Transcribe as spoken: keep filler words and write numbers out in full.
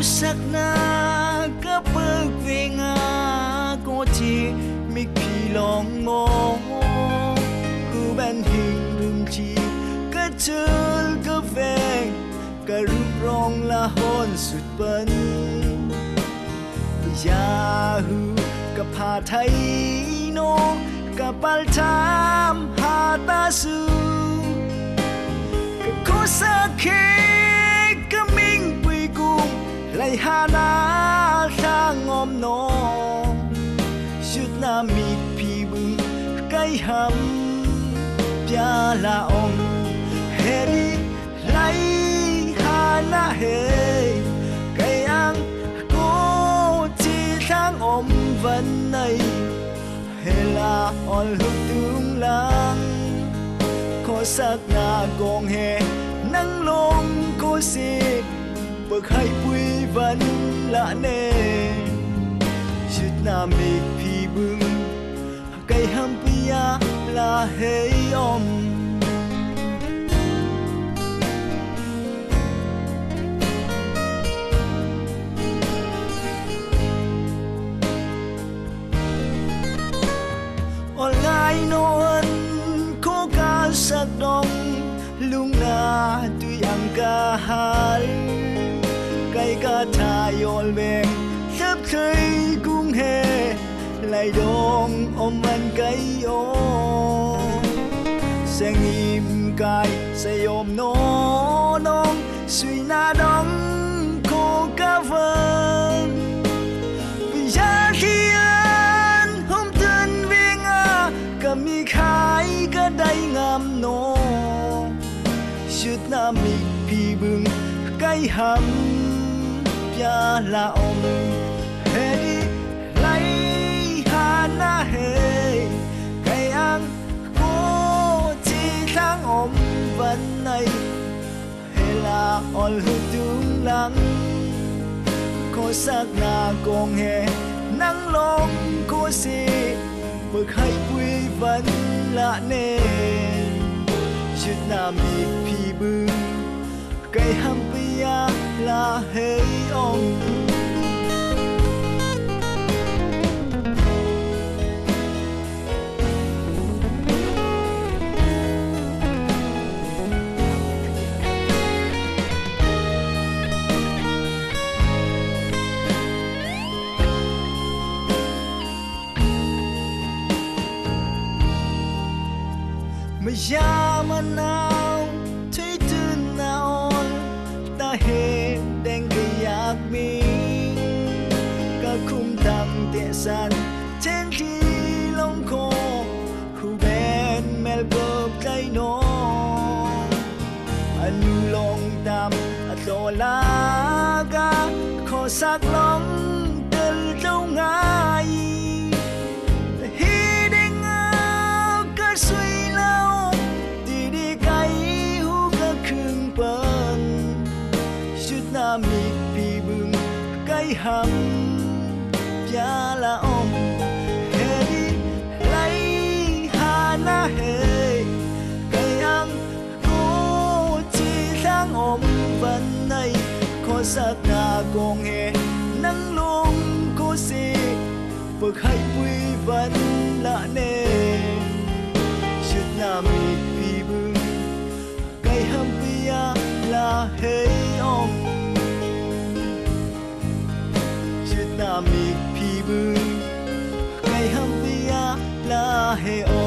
sắc na ka pagwenga ko chi mi pi long mo ku ban hình rung chi ka chul ka veng ka rup rong la hon sut pan Yahu ka pha thai no ka pal tham ha ta su ka ko sa ke ka ming pui kum lai ha na sa ngom no shut na mi pi bu kai ham pya la om heri lai ha na he kai ang tháng ôm vẫn này hay là on hương tương lang có sắc na gong he nắng lông có gì bậc hai quy vẫn lạ nè chút na mi phi bưng cây ham pia là hay om Lai non ko ka sak dong lung na tuy ang ka hal kai ka thayol beng sắp khơi cung he lai dong om man kai o sang im kai say om no nong suy na dong ko ka vân mi khai ka dai ngam no shoot na mi pi bung kai ham pya la om hey lai ha na hey kai ang ko chi thang om van này hey la ol hu tung lang ko sak na kong he nang long ko si bậc hai quy vẫn lạ nè chút na mi phi bưng cây ham pia là hay ông ya manao thấy tin nào ta hề đen cái yak mi cả khung tam tệ san trên khi long khô khu bên mel bờ cây nó anh long tam to la ga khó sắc long từ lâu ngày hi đen cả suy mi pi bưng cái ham pya la om hey lai ha na hey cái ang ko chi sang om vẫn này có sắc na gong he nắng lông có gì bậc hai quy vẫn lạ nè chút na mi pi bưng cái ham pia là hey om na mi pi bu kai ham pia la he o